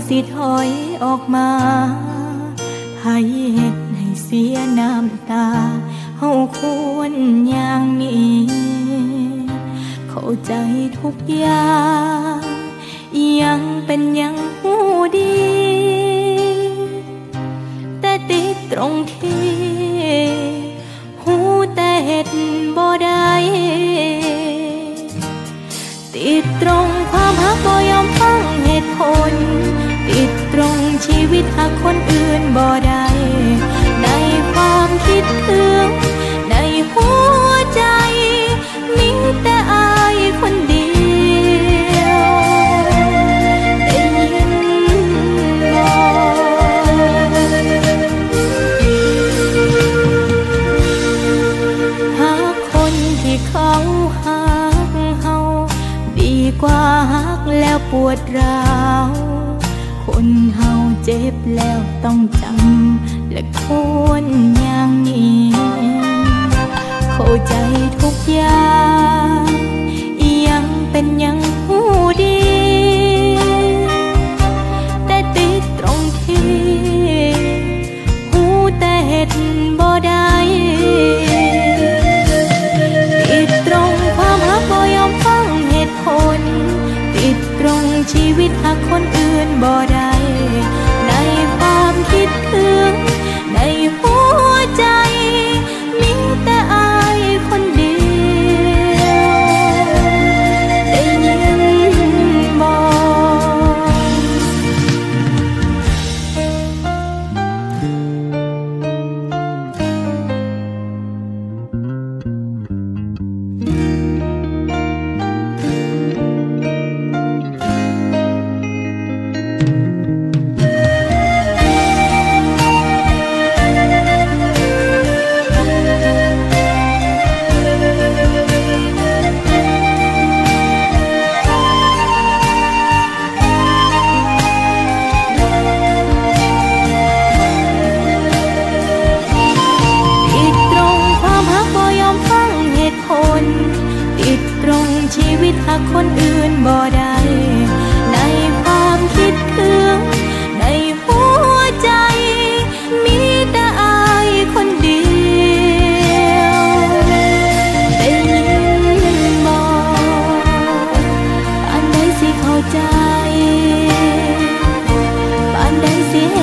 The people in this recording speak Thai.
สิถอยออกมาไผเฮ็ดให้เสียน้ำตาเฮาควรอย่างนี้เข้าใจทุกอย่างยังเป็นยังหูดีแต่ติดตรงที่หูแต่เฮ็ดบ่ได้ติดตรงความฮักบ่ยอมฟังเหตุผลติดตรงชีวิตหักคนอื่นบ่ได้ในความคิดถึงในหัวใจมีแต่อายคนเดียวได้ยินบ่หากคนที่เขาหักเฮาดีกว่าหักแล้วปวดร้าวคนเฮาเจ็บแล้วต้องจำและควรอย่างนี้เข้าใจทุกอย่างยังเป็นยังหูดีแต่ติดตรงที่หูแต่เฮ็ดบ่ได้ติดตรงความฮักบ่ยอมฟังเหตุผลติดตรงชีวิตหักคนอื่นบ่ได้ในความคิดถึงในหัวใจมีแต่อายคนเดียวได้ยินบ่ติดตรงชีวิตหักคนอื่นบ่ได้ในความคิดถึงในหัวใจมีแต่อายคนเดียวได้ยินบ่ปานใดสิเข้าใจปานใดสิเห็